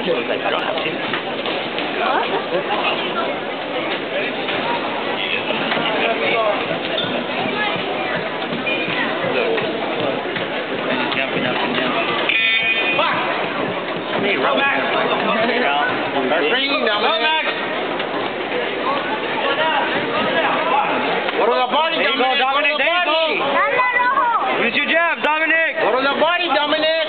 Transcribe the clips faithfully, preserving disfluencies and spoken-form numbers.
was like, I don't have to. Look. And he's jumping up and down. Fuck! How many rounds? Start bringing down. Go, Max! Go to the body, Dominic! There you go, Dominic! There you go! Use your jab, Dominic! Go to the body, Dominic!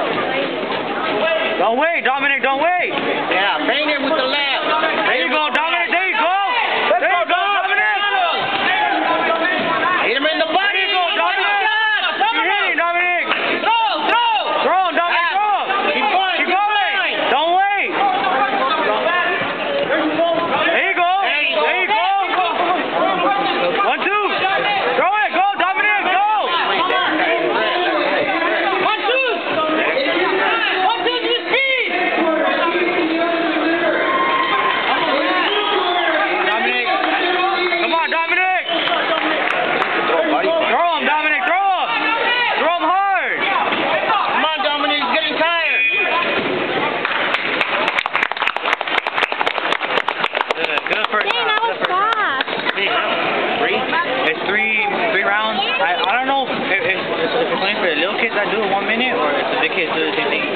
Don't wait, Dominic, don't wait! Yeah, bang it with the left! There you go, Dominic, there you go! Let's there go, you go, Dominic! Hit him in the body! There you go, Dominic! You're hitting, Dominic! Throw, throw! Throw him, Dominic, throw him! Keep going, keep going! Don't wait! There you go! There you go! One, two! Throw it! Go, Dominic! Go! One, two! One, two, to speed! Dominic! Come on, Dominic! Throw him, Dominic! Throw him! Throw him hard! Come on, Dominic! He's getting tired! Good, good first Dang, round. that was fast. Three? It's three, three rounds. I, I don't know if, if, if it's only for the little kids that do it one minute or if the big kids do the same thing.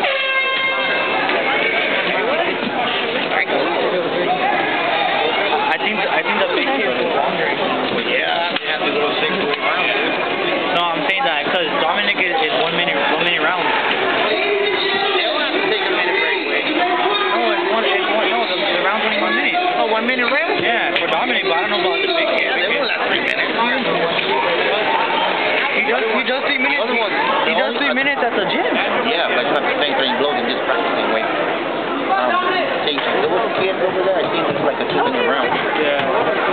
I think I think the big kids do longer. Well, yeah, they have to go six to eight rounds. No, I'm saying that because Dominic is, is one minute, one minute round. They don't have to take a minute break. Wait. No, it's one, it's one. No, the, the round's only one minute. Oh, one minute round? Yeah, for Dominic, but I don't know about the big kids. Yeah, they won't last three minutes. He does, he does three minutes. He does three minutes at the gym. Yeah, but it's not the same thing. Blows and just practicing weight. Um, there was a kid over there. I think it's like a two minute round. Yeah.